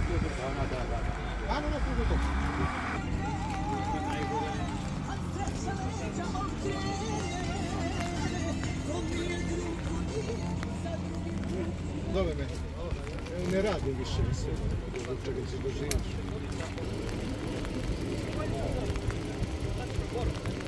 Dove me? Ne radi više mi se, zbog čega se doživiš.